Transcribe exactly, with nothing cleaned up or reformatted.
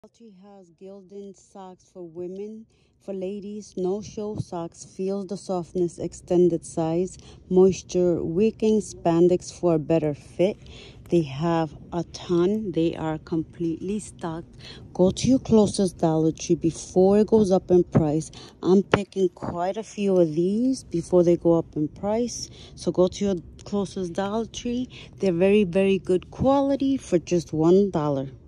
Tree has Gildan socks for women, for ladies, no show socks, feel the softness, extended size, moisture wicking spandex for a better fit. They have a ton. They are completely stocked. Go to your closest Dollar Tree before it goes up in price. I'm picking quite a few of these before they go up in price. So go to your closest Dollar Tree. They're very, very good quality for just one dollar.